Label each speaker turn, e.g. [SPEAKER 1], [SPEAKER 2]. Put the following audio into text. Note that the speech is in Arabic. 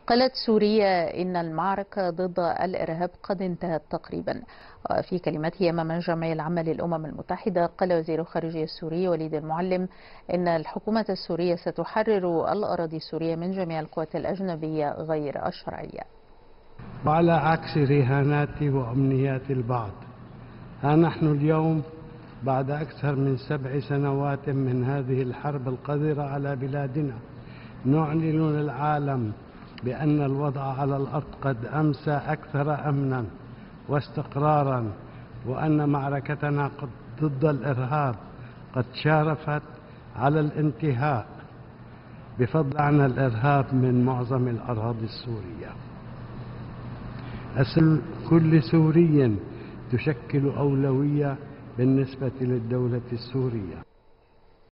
[SPEAKER 1] قالت سوريا إن المعركة ضد الإرهاب قد انتهت تقريبا. في كلمته أمام الجمعية العامة للأمم المتحدة، قال وزير الخارجية السوري وليد المعلم إن الحكومة السورية ستحرر الأراضي السورية من جميع القوات الأجنبية غير الشرعية.
[SPEAKER 2] وعلى عكس رهانات وأمنيات البعض، ها نحن اليوم بعد أكثر من 7 سنوات من هذه الحرب القذرة على بلادنا نعلن للعالم بأن الوضع على الأرض قد أمسى أكثر أمنا واستقرارا، وأن معركتنا ضد الإرهاب قد شارفت على الانتهاء بفضل عن الإرهاب من معظم الأراضي السورية. كل سوري تشكل أولوية بالنسبة للدولة السورية.